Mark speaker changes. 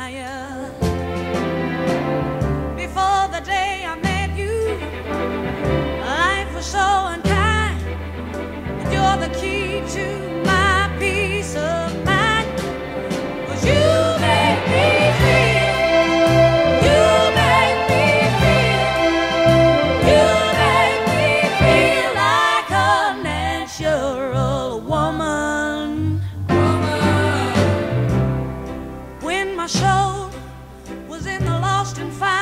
Speaker 1: desire. Before the day I met you, life was so unkind, but you're the key to my peace of mind. 'Cause you make me feel, you make me feel, you make me feel like a natural woman. When my soul was in the lost and found,